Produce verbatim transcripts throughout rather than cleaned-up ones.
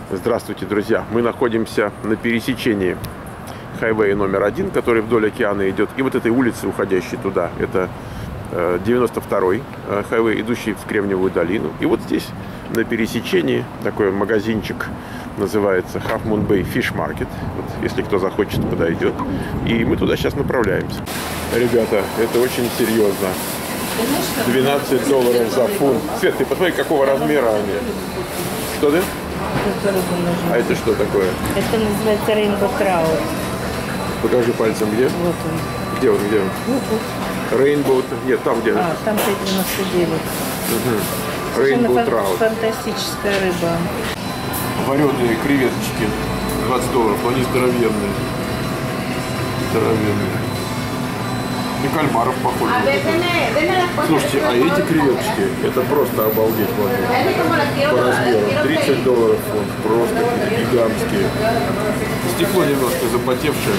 Здравствуйте, друзья! Мы находимся на пересечении хайвея номер один, который вдоль океана идет, и вот этой улицы, уходящей туда. Это девяносто второй хайвей, идущий в Кремниевую долину. И вот здесь, на пересечении, такой магазинчик, называется Half Moon Bay Fish Market. Вот, если кто захочет, подойдет. И мы туда сейчас направляемся. Ребята, это очень серьезно. двенадцать долларов за фунт. Свет, ты посмотри, какого размера они. Что ты? А это что такое? Это называется Rainbow Trout. Покажи пальцем, где? Вот он. Где он, где он? Вот, вот. Rainbow, нет, там где? А, там пять девяносто девять. Угу. Rainbow Trout. Фантастическая рыба. Вареные креветочки. двадцать долларов, но они здоровенные. Здоровенные. И кальмаров походу. Слушайте, а эти креветочки, это просто обалдеть можно. По размеру. тридцать долларов фунт. Просто гигантские. Стекло немножко запотевшее.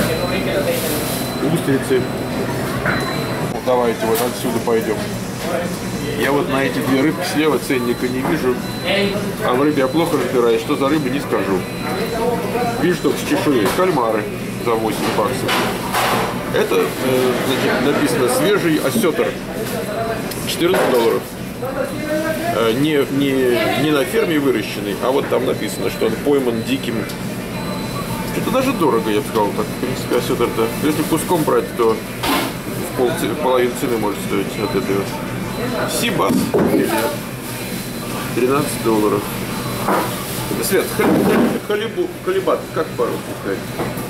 Устрицы. Ну, давайте вот отсюда пойдем. Я вот на эти две рыбки слева ценника не вижу. А в рыбе я плохо разбираюсь. Что за рыба, не скажу. Вижу только с чешуей. Кальмары за восемь баксов. Это, э, значит, написано свежий осетр. четырнадцать долларов. Э, не, не, не на ферме выращенный, а вот там написано, что он пойман диким. Это даже дорого, я бы сказал так. В принципе, осетр-то. Если куском брать, то в пол, половину цены может стоить от этого. Сибас. тринадцать долларов. Свет, халибу, халибат, как по-русски сказать?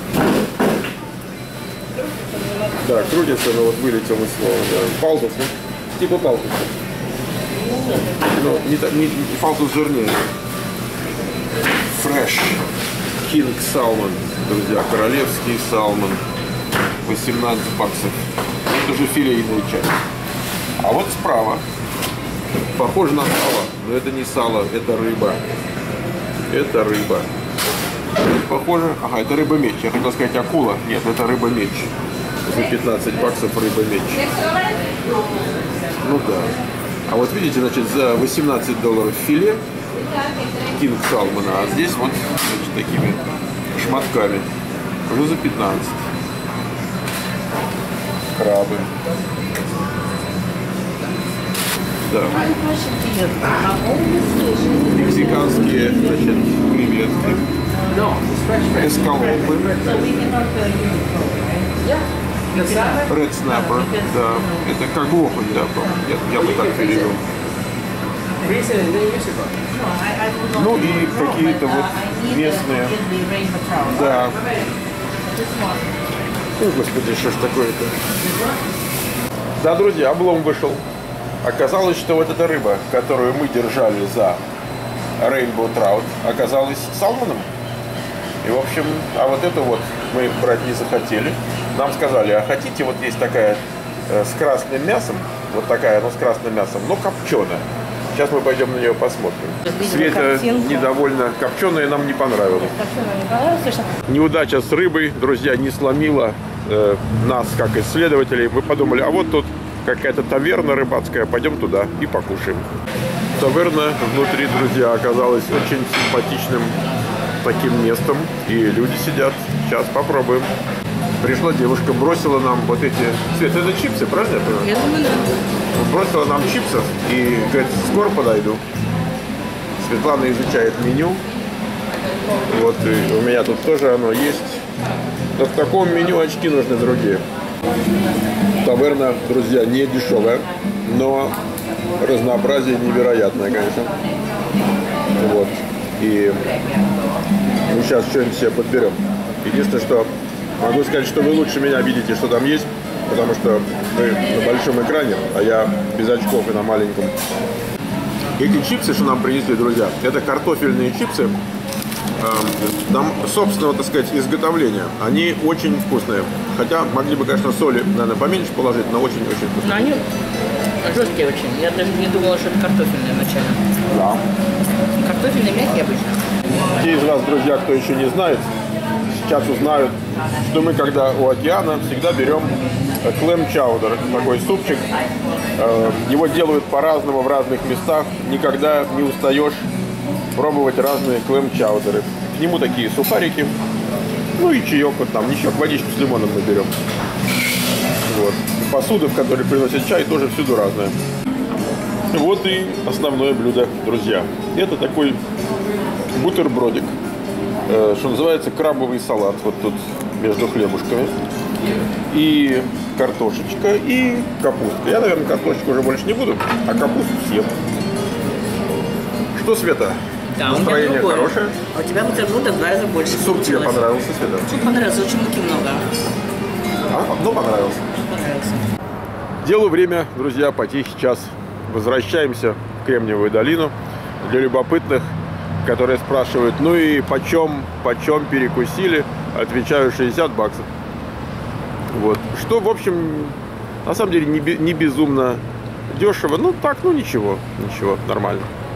Да, крутится, но вот вылетел из слова. Да. Палтус, ну? Типа палтуса. Но не, не, не палтус жирнее. Fresh King Salmon, друзья, королевский салмон. восемнадцать баксов. Это же филейная часть. А вот справа похоже на сало, но это не сало, это рыба. Это рыба. Похоже, ага, это рыба-меч. Я хотел сказать акула. Нет, это рыба-меч. За пятнадцать баксов рыба-меч. Ну да. А вот видите, значит, за восемнадцать долларов филе King Салмона, а здесь вот, значит, такими шматками. Уже за пятнадцать. Крабы. Да. Мексиканские, значит, креветки. Эскалопы. Red Snapper, да. Это как окунь, да, я, я бы так перевел. Ну и какие-то вот местные. Да. О, господи, что ж такое-то? Да, друзья, облом вышел. Оказалось, что вот эта рыба, которую мы держали за Rainbow Trout, оказалась салмоном. И, в общем, а вот эту вот мы брать не захотели. Нам сказали, а хотите, вот есть такая э, с красным мясом, вот такая, но с красным мясом, но копченая. Сейчас мы пойдем на нее посмотрим. Света недовольна, копченая нам не понравилась. Не понравилось, неудача с рыбой, друзья, не сломила э, нас, как исследователей. Мы подумали, а вот тут какая-то таверна рыбацкая, пойдем туда и покушаем. Таверна внутри, друзья, оказалась очень симпатичным таким местом, и люди сидят. Сейчас попробуем. Пришла девушка, бросила нам вот эти... Свет, это чипсы, правильно? Я думаю, да. Бросила нам чипсов и говорит, скоро подойду. Светлана изучает меню. Вот и у меня тут тоже оно есть. Но в таком меню очки нужны другие. Таверна, друзья, не дешевая, но разнообразие невероятное, конечно. Вот. И мы сейчас что-нибудь себе подберем. Единственное, что могу сказать, что вы лучше меня видите, что там есть, потому что мы на большом экране, а я без очков и на маленьком. Эти чипсы, что нам принесли, друзья, это картофельные чипсы. Там собственного, так сказать, изготовления. Они очень вкусные. Хотя могли бы, конечно, соли, наверное, поменьше положить, но очень-очень вкусные. Но они жесткие очень. Я даже не думала, что это картофельные вначале. Да. Картофельные мягкие обычно. Те из вас, друзья, кто еще не знает, сейчас узнают, что мы, когда у океана, всегда берем клэм-чаудер. Такой супчик. Его делают по-разному в разных местах. Никогда не устаешь пробовать разные клэм-чаудеры. К нему такие сухарики. Ну и чаек вот там. Ничего, водичку с лимоном мы берем. Вот. Посуда, в которой приносят чай, тоже всюду разная. Вот и основное блюдо, друзья. Это такой бутербродик, э, что называется крабовый салат. Вот тут между хлебушками. И картошечка, и капустка. Я, наверное, картошечку уже больше не буду, а капусту съем. Что, Света? Да, настроение хорошее? А у тебя бутербродов в два раза больше. Суп тебе понравился, Света? Суп понравился, очень муки много. А, ну понравился. Понравился. Делу время, друзья, по тихий час. Возвращаемся в Кремниевую долину. Для любопытных, которые спрашивают, ну и почем, почем перекусили, отвечаю шестьдесят баксов. Вот. Что, в общем, на самом деле не, не безумно дешево. Ну так, ну ничего, ничего, нормально.